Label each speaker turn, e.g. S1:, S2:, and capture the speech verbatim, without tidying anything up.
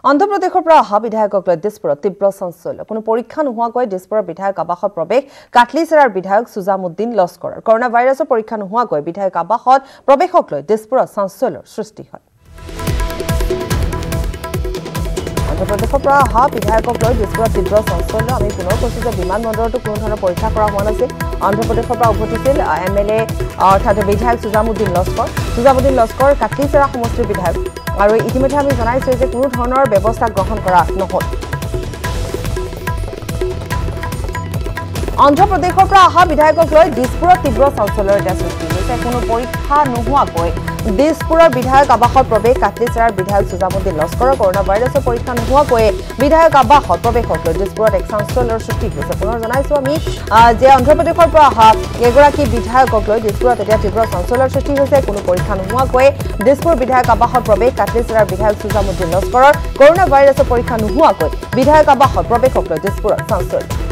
S1: অন্ধ্ৰপ্ৰদেশৰ পৰা অহা বিধায়কক লৈ দিছপুৰত তীব্ৰ চাঞ্চল্য কোনো পৰীক্ষা নোহোৱাকৈ দিছপুৰৰ বিধায়ক আৱাসত প্ৰৱেশ কাটলিচেৰাৰ বিধায়ক সুজামুদ্দিন লস্কৰৰ কৰোনা ভাইৰাছৰ পৰীক্ষা নোহোৱাকৈ বিধায়ক আৱাসত প্ৰৱেশক লৈ দিছপুৰত চাঞ্চল্যৰ সৃষ্টি হয় অন্ধ্ৰপ্ৰদেশৰ পৰা অহা বিধায়কক লৈ দিছপুৰত তীব্ৰ চাঞ্চল্য আমি পুনৰ কৈছো যে বিমানবন্দৰতো কোনো ধৰণৰ পৰীক্ষা কৰা হোৱা নাছিল অন্ধ্ৰপ্ৰদেশৰ পৰা উভতিছিল এম এল এ অৰ্থাৎ বিধায়ক সুজামুদ্দিন লস্কৰ সুজামুদ্দিন লস্কৰ কাটলিচেৰা সমষ্টিৰ বিধায়ক আৰু ইতিমধ্যে আমি জনাইছো যে কোনো ধৰণৰ ব্যৱস্থা গ্ৰহণ কৰা নহল অন্ধ্ৰপ্ৰদেশৰ পৰা অহা বিধায়কক লৈ দিছপুৰত তীব্ৰ চাঞ্চল্যৰ সৃষ্টি হৈছে কোনো পৰীক্ষা নোহোৱাকৈ দিছপুৰৰ বিধায়ক আৱাসত প্ৰৱেশ কাটলিচেৰাৰ বিধায়ক সুজামুদ্দিন লস্কৰৰ কৰোনা ভাইৰাছৰ পৰীক্ষা নোহোৱাকৈ বিধায়ক আৱাসত প্ৰৱেশক লৈ দিছপুৰত এক চাঞ্চল্যৰ সৃষ্টি হৈছে পুনৰ জনাইছো আমি যে অন্ধ্ৰপ্ৰদেশৰ পৰা অহা এগৰাকী বিধায়কক লৈ দিছপুৰত এতিয়া তীব্ৰ চাঞ্চল্যৰ সৃষ্টি হৈছে কোনো পৰীক্ষা নোহোৱাকৈ দিছপুৰ বিধায়ক আৱাসত প্ৰৱেশ কাটলিচেৰাৰ বিধায়ক সুজামুদ্দিন লস্কৰৰ কৰোনা ভাইৰাছৰ পৰীক্ষা নোহোৱাকৈ বিধায়ক আৱাসত প্ৰৱেশক লৈ দিছপুৰত চাঞ্চল্য